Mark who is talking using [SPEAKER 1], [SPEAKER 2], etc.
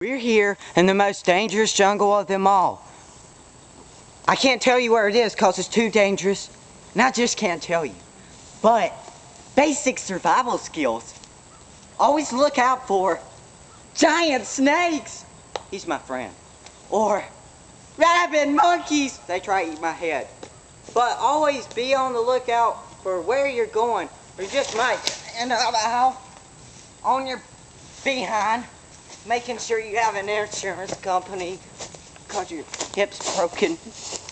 [SPEAKER 1] We're here in the most dangerous jungle of them all. I can't tell you where it is because it's too dangerous, and I just can't tell you. But basic survival skills. Always look out for giant snakes. He's my friend. Or rabid monkeys. They try to eat my head. But always be on the lookout for where you're going, or you just might end up on your behind, making sure you have an insurance company because your hip's broken.